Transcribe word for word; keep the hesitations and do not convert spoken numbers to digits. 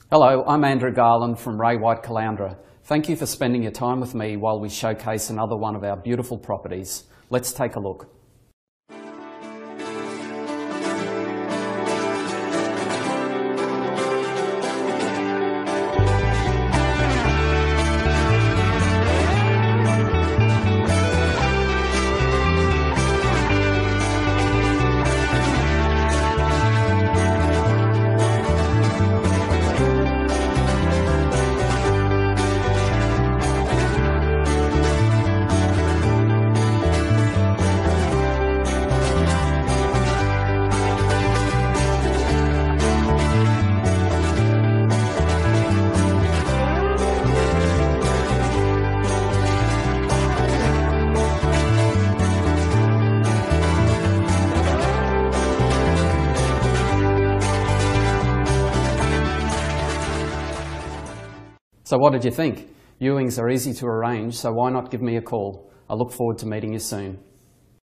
Hello, I'm Andrew Garland from Ray White Caloundra. Thank you for spending your time with me while we showcase another one of our beautiful properties. Let's take a look. So what did you think? Viewings are easy to arrange, so why not give me a call? I look forward to meeting you soon.